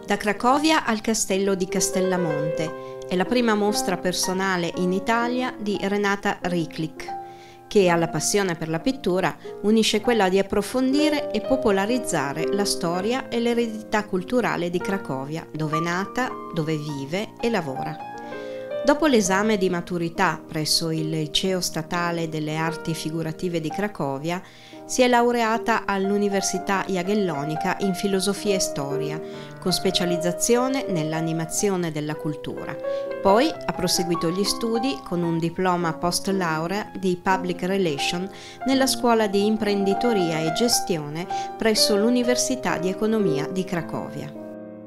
Da Cracovia al Castello di Castellamonte è la prima mostra personale in Italia di Renata Riklik, che alla passione per la pittura unisce quella di approfondire e popolarizzare la storia e l'eredità culturale di Cracovia, dove è nata, dove vive e lavora. Dopo l'esame di maturità presso il Liceo Statale delle Arti Figurative di Cracovia, si è laureata all'Università Jagellonica in Filosofia e Storia, con specializzazione nell'animazione della cultura. Poi ha proseguito gli studi con un diploma post laurea di Public Relation nella Scuola di Imprenditoria e Gestione presso l'Università di Economia di Cracovia.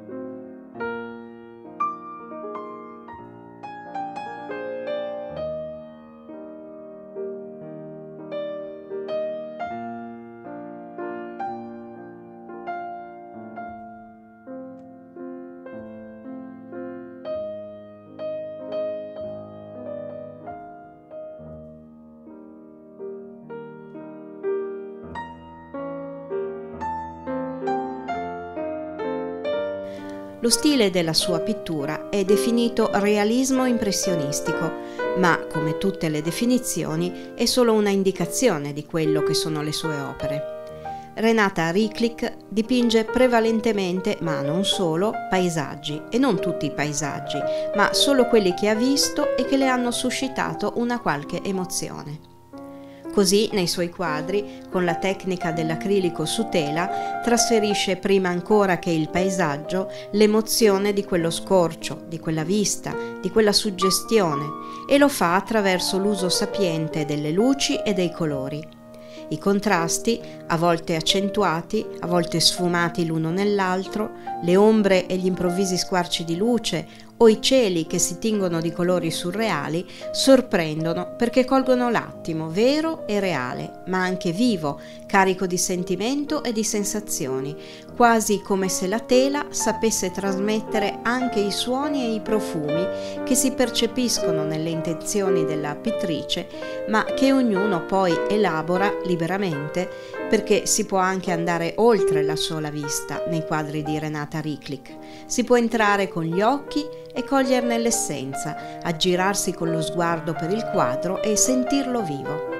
Lo stile della sua pittura è definito realismo impressionistico, ma, come tutte le definizioni, è solo una indicazione di quello che sono le sue opere. Renata Riklik dipinge prevalentemente, ma non solo, paesaggi, e non tutti i paesaggi, ma solo quelli che ha visto e che le hanno suscitato una qualche emozione. Così, nei suoi quadri, con la tecnica dell'acrilico su tela, trasferisce prima ancora che il paesaggio l'emozione di quello scorcio, di quella vista, di quella suggestione, e lo fa attraverso l'uso sapiente delle luci e dei colori. I contrasti, a volte accentuati, a volte sfumati l'uno nell'altro, le ombre e gli improvvisi squarci di luce o i cieli che si tingono di colori surreali sorprendono perché colgono l'attimo vero e reale, ma anche vivo, carico di sentimento e di sensazioni, quasi come se la tela sapesse trasmettere anche i suoni e i profumi che si percepiscono nelle intenzioni della pittrice, ma che ognuno poi elabora liberamente, perché si può anche andare oltre la sola vista nei quadri di Renata Riklik. Si può entrare con gli occhi e coglierne l'essenza, aggirarsi con lo sguardo per il quadro e sentirlo vivo.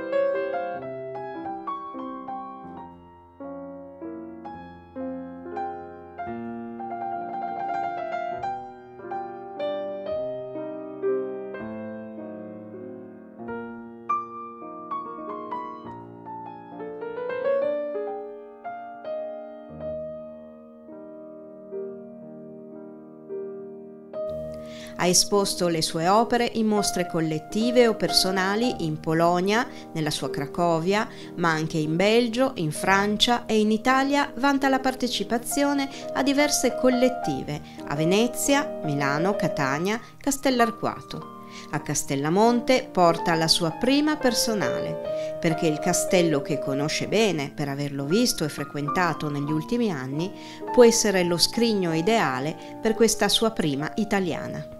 Ha esposto le sue opere in mostre collettive o personali in Polonia, nella sua Cracovia, ma anche in Belgio, in Francia e in Italia vanta la partecipazione a diverse collettive a Venezia, Milano, Catania, Castellarquato. A Castellamonte porta la sua prima personale, perché il castello che conosce bene per averlo visto e frequentato negli ultimi anni può essere lo scrigno ideale per questa sua prima italiana.